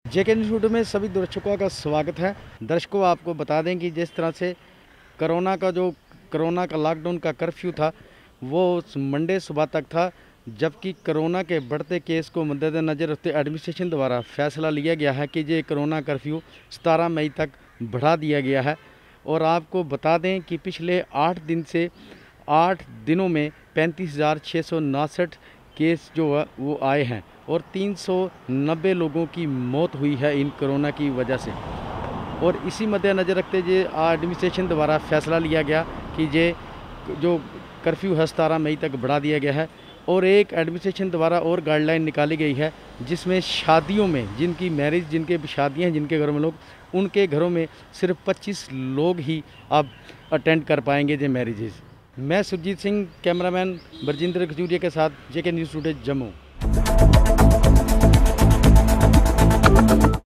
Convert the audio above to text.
जेके news में सभी दर्शकों का स्वागत है। दर्शकों, आपको बता दें कि जिस तरह से कोरोना का लॉकडाउन का कर्फ्यू था वो मंडे सुबह तक था, जबकि कोरोना के बढ़ते केस को मद्देनज़र रखते एडमिनिस्ट्रेशन द्वारा फैसला लिया गया है कि ये कोरोना कर्फ्यू 17 मई तक बढ़ा दिया गया है। और आपको बता दें कि पिछले 8 दिनों में 35,659 केस जो है वो आए हैं और 390 लोगों की मौत हुई है इन कोरोना की वजह से। और इसी मद्देनज़र रखते हुए एडमिनिस्ट्रेशन द्वारा फैसला लिया गया कि ये जो कर्फ्यू है 17 मई तक बढ़ा दिया गया है। और एक एडमिनिस्ट्रेशन द्वारा और गाइडलाइन निकाली गई है जिसमें शादियों में जिनके शादियां हैं जिनके घरों में लोग, उनके घरों में सिर्फ 25 लोग ही अब अटेंड कर पाएंगे ये मैरिजेज। मैं सुरजीत सिंह, कैमरामैन बरजिंदर खजूरिया के साथ जेके न्यूज़ टुडे जम्मू।